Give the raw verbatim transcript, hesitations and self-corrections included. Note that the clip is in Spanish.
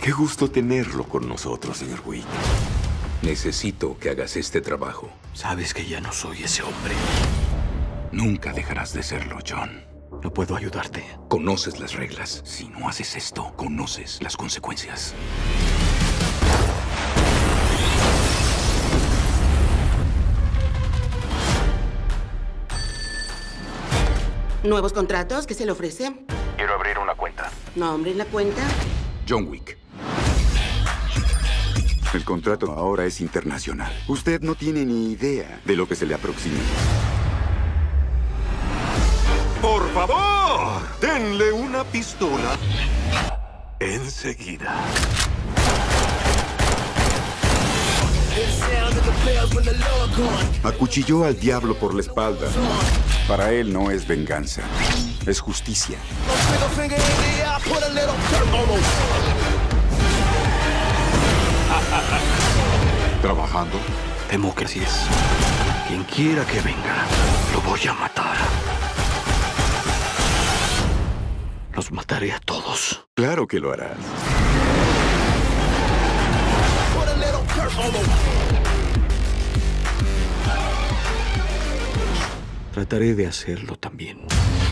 Qué gusto tenerlo con nosotros, señor Wick. Necesito que hagas este trabajo. Sabes que ya no soy ese hombre. Nunca dejarás de serlo, John. No puedo ayudarte. Conoces las reglas. Si no haces esto, conoces las consecuencias. ¿Nuevos contratos? ¿Qué se le ofrece? Quiero abrir una cuenta. ¿Nombre en la cuenta? John Wick. El contrato ahora es internacional. Usted no tiene ni idea de lo que se le aproxima. ¡Por favor! ¡Denle una pistola! Enseguida. Acuchilló al diablo por la espalda. Para él no es venganza, es justicia. ¿Trabajando? Temo que así es. Quien quiera que venga, lo voy a matar. Los mataré a todos. Claro que lo harás. Trataré de hacerlo también.